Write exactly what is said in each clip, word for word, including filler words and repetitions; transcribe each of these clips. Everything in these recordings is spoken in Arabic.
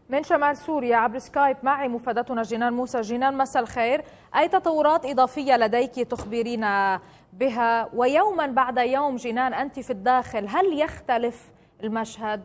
من شمال سوريا عبر سكايب معي مفادتنا جنان موسى. جنان، مساء الخير. أي تطورات إضافية لديك تخبرينا بها؟ ويوما بعد يوم جنان أنت في الداخل، هل يختلف المشهد؟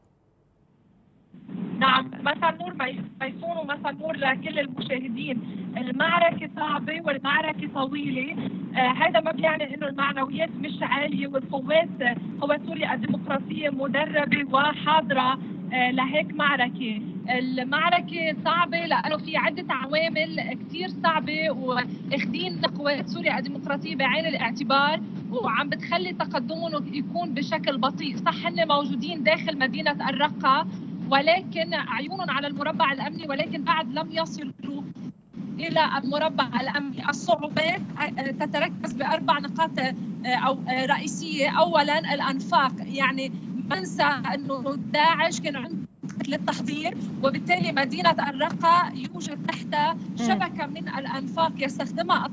نعم، مساء النور ميسون ومساء النور لكل المشاهدين. المعركة صعبة والمعركة طويلة. آه هذا ما بيعني انه المعنويات مش عالية، والقوات قوات سوريا الديمقراطية مدربة وحاضرة آه لهيك معركة. المعركة صعبة لأنه في عدة عوامل كثير صعبة واخذين قوات سوريا الديمقراطية بعين الاعتبار، وعم بتخلي تقدمهم يكون بشكل بطيء. صح هن موجودين داخل مدينة الرقة ولكن عيونهم على المربع الأمني، ولكن بعد لم يصلوا إلى المربع الأمني. الصعوبات تتركز بأربع نقاط أو رئيسية. أولا الأنفاق، يعني ما ننسى أنه داعش كان عنده للتحضير، وبالتالي مدينة الرقة يوجد تحتها شبكة من الأنفاق يستخدمها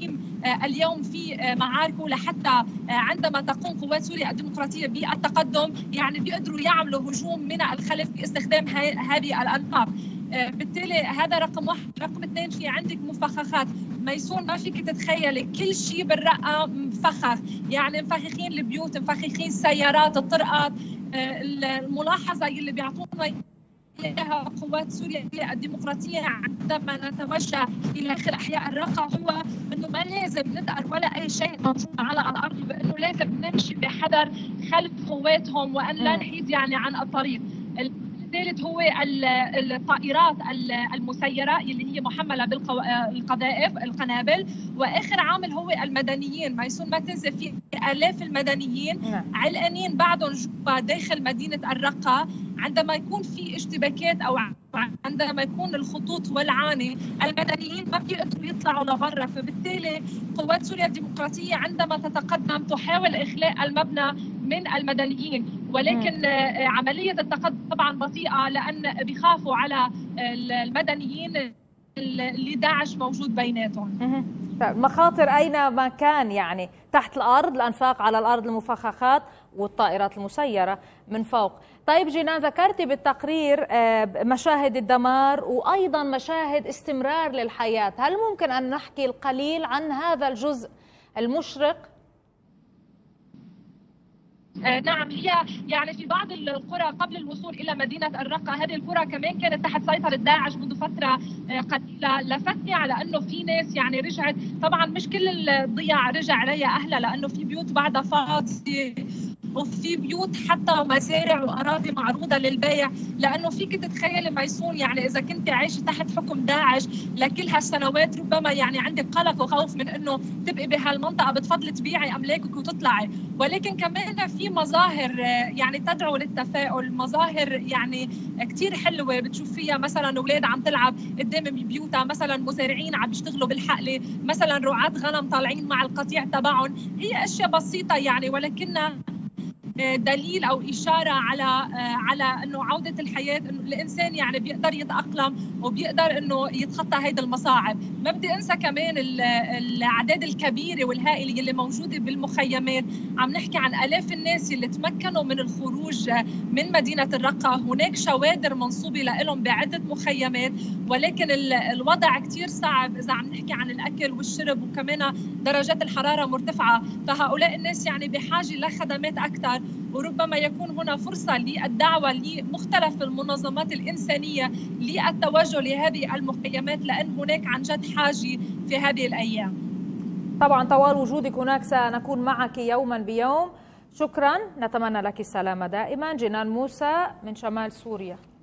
اليوم في معاركه، لحتى عندما تقوم قوات سوريا الديمقراطية بالتقدم يعني بيقدروا يعملوا هجوم من الخلف باستخدام هذه الأنفاق. بالتالي هذا رقم واحد. رقم اثنين، في عندك مفخخات. ميسون ما فيك تتخيلي كل شيء بالرقة مفخخ، يعني مفخخين البيوت، مفخخين السيارات، الطرقات. الملاحظة اللي بيعطونا إياها قوات سوريا الديمقراطية عندما نتوجه إلى آخر أحياء الرقة هو أنه ما لازم ندأر ولا أي شيء موجود على الأرض، بأنه لازم نمشي بحذر خلف قواتهم وأن لا نحيد يعني عن الطريق. الثالث هو الطائرات المسيرة اللي هي محملة بالقذائف القنابل. واخر عامل هو المدنيين. ميسون ما تنسى في آلاف المدنيين علقانين بعدهم جوا داخل مدينة الرقة. عندما يكون في اشتباكات او عندما يكون الخطوط ولعانه، المدنيين ما بيقدروا يطلعوا لبرا. فبالتالي قوات سوريا الديمقراطيه عندما تتقدم تحاول اخلاء المبنى من المدنيين، ولكن عمليه التقدم طبعا بطيئه لان بيخافوا على المدنيين اللي داعش موجود بيناتهم. مخاطر اينما كان، يعني تحت الارض، الانفاق على الارض، المفخخات والطائرات المسيره من فوق. طيب جنان، ذكرتي بالتقرير مشاهد الدمار وايضا مشاهد استمرار للحياه، هل ممكن ان نحكي القليل عن هذا الجزء المشرق؟ آه نعم، هي يعني في بعض القرى قبل الوصول الى مدينه الرقه، هذه القرى كمان كانت تحت سيطره داعش منذ فتره آه قليله. لفتني على انه في ناس يعني رجعت. طبعا مش كل الضياع رجع عليها اهلها، لانه في بيوت بعدها فاضيه، وفي بيوت حتى ومزارع واراضي معروضه للبيع. لانه فيك تتخيلي ميسون، يعني اذا كنت عايشه تحت حكم داعش لكل هالسنوات ربما يعني عندك قلق وخوف من انه تبقي بهالمنطقه بتفضلي تبيعي املاكك وتطلعي. ولكن كمان في مظاهر يعني تدعو للتفاؤل، مظاهر يعني كثير حلوه بتشوف فيها مثلا اولاد عم تلعب قدام بيوتها، مثلا مزارعين عم بيشتغلوا بالحقله، مثلا رعاة غنم طالعين مع القطيع تبعهم. هي اشياء بسيطه يعني، ولكنها دليل او اشاره على على انه عوده الحياه، انه الانسان يعني بيقدر يتاقلم وبيقدر انه يتخطى هيدي المصاعب. ما بدي انسى كمان الاعداد الكبيره والهائله اللي موجوده بالمخيمات. عم نحكي عن الاف الناس اللي تمكنوا من الخروج من مدينه الرقه. هناك شوادر منصوبه لهم بعده مخيمات، ولكن الوضع كثير صعب اذا عم نحكي عن الاكل والشرب، وكمان درجات الحراره مرتفعه. فهؤلاء الناس يعني بحاجه لخدمات اكثر، وربما يكون هنا فرصة للدعوة لمختلف المنظمات الإنسانية للتوجه لهذه المخيمات، لأن هناك عن جد حاجة في هذه الأيام. طبعا طوال وجودك هناك سنكون معك يوما بيوم. شكرا، نتمنى لك السلامة دائما. جنان موسى من شمال سوريا.